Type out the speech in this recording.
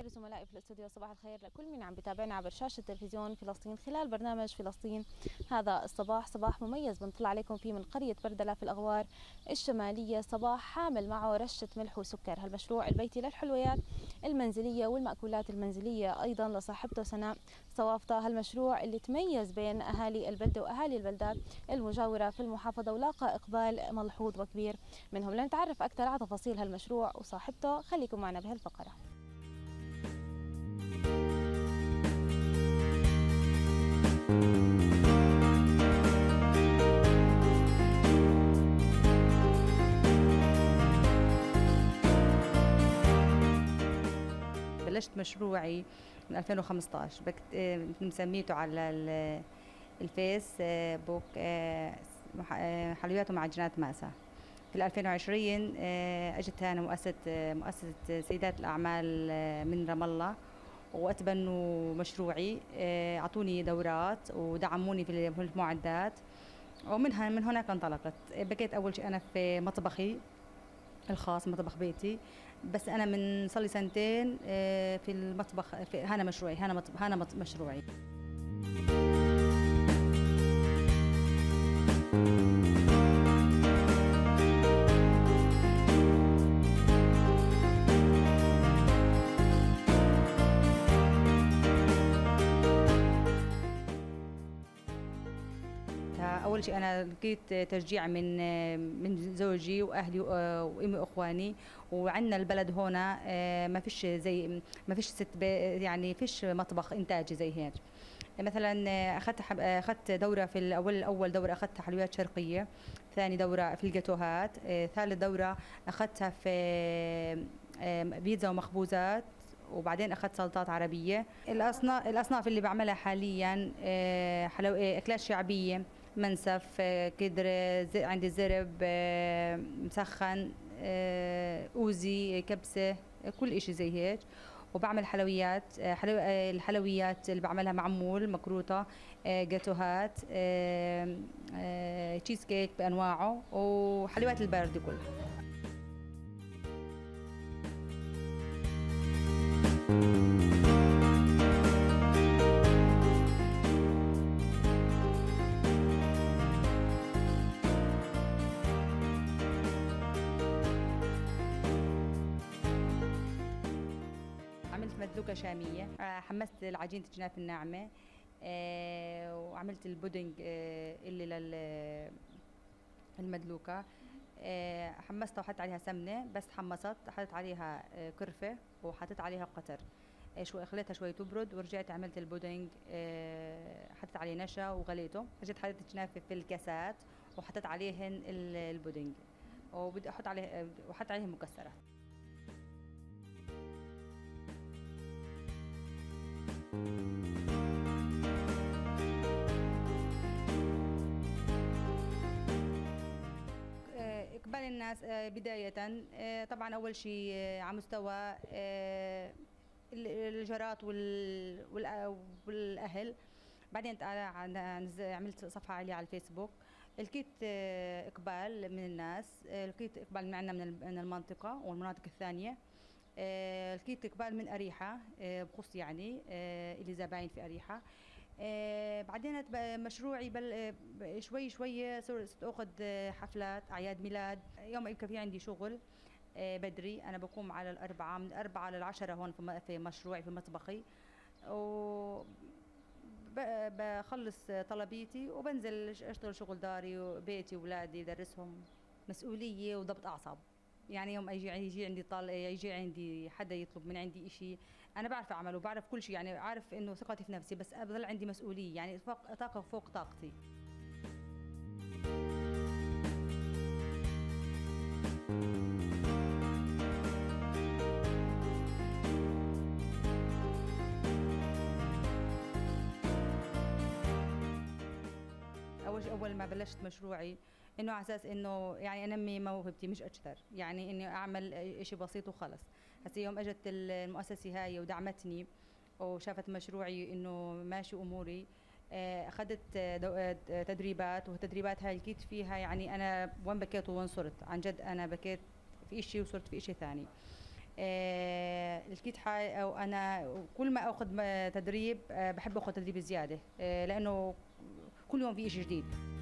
الخير زملائي في الاستوديو، صباح الخير لكل من عم بتابعنا عبر شاشة تلفزيون فلسطين خلال برنامج فلسطين هذا الصباح. صباح مميز بنطلع عليكم فيه من قرية بردلة في الأغوار الشمالية، صباح حامل معه رشة ملح وسكر. هالمشروع البيتي للحلويات المنزلية والمأكولات المنزلية أيضا لصاحبته سناء صوافطة. هالمشروع اللي تميز بين أهالي البلدة وأهالي البلدات المجاورة في المحافظة ولاقى إقبال ملحوظ وكبير منهم. لنتعرف أكثر على تفاصيل هالمشروع وصاحبته، خليكم معنا بهالفقرة. بلشت مشروعي من 2015. مسميته على الفيس بوك حلويات ومعجنات ماسة. في 2020 اجت انا مؤسسة سيدات الأعمال من رام الله واتبنوا مشروعي، اعطوني دورات ودعموني في المعدات، من هناك انطلقت. بقيت اول شيء انا في مطبخي الخاص، مطبخ بيتي، بس انا من صار لي سنتين في المطبخ، في هنا مشروعي، هنا مشروعي. اول شيء انا لقيت تشجيع من زوجي واهلي وامي واخواني، وعندنا البلد هنا ما فيش زي ما فيش يعني فيش مطبخ انتاجي زي هيك. مثلا اخذت دوره في اول دوره اخذتها حلويات شرقيه، ثاني دوره في الجاتوهات، ثالث دوره اخذتها في بيتزا ومخبوزات، وبعدين اخذت سلطات عربيه. الاصناف اللي بعملها حاليا اكلات شعبيه، منسف، كدر، عندي زرب مسخن، اوزي، كبسه، كل اشي زي هيك. وبعمل حلويات، الحلويات اللي بعملها معمول، مكروطه، جاتوهات، تشيز كيك بانواعه، وحلويات البارده كلها. عملت مدلوكة شامية، حمست العجينة الجناف الناعمة، وعملت البودنج اللي للمدلوكة، حمستها وحطيت عليها سمنة، بس حمصت حطيت عليها كرفة وحطيت عليها قطر، خليتها شوي تبرد، ورجعت عملت البودنج، حطيت عليه نشا وغليته، رجعت حطيت الجنافة في الكاسات وحطيت عليهن البودنج، وبدي احط عليه وحط عليهم مكسرات. إقبال الناس بداية، طبعا أول شيء على مستوى الجارات والأهل، بعدين عملت صفحة عليها على الفيسبوك، لقيت إقبال من الناس، لقيت إقبال من عندنا من المنطقة والمناطق الثانية، لقيت إقبال من أريحة بخص يعني اللي زباين في أريحة. بعدين مشروعي شوي شوي صرت أخذ حفلات أعياد ميلاد. يوم يبقى في عندي شغل بدري، أنا بقوم على الأربعة، من 4 ل10 هون في مشروعي في مطبخي، بخلص طلبيتي وبنزل أشتغل شغل داري وبيتي وأولادي درسهم، مسؤولية وضبط أعصاب. يعني يوم يجي عندي حدا يطلب من عندي إشي، أنا بعرف أعمله، بعرف كل شيء، يعني عارف إنه ثقتي في نفسي، بس بضل عندي مسؤولية، يعني طاقة فوق طاقتي. أول ما بلشت مشروعي إنه على أساس إنه يعني أنمي موهبتي مش أكثر، يعني إني أعمل إشي بسيط وخلص. هسه يوم أجت المؤسسة هاي ودعمتني وشافت مشروعي إنه ماشي أموري، أخذت تدريبات، والتدريبات هاي لقيت فيها يعني أنا وين بكيت وين صرت، عن جد أنا بكيت في إشي وصرت في إشي ثاني. لقيت حالي أو أنا كل ما أخذ تدريب بحب أخذ تدريب زيادة، لأنه كل يوم في شيء جديد.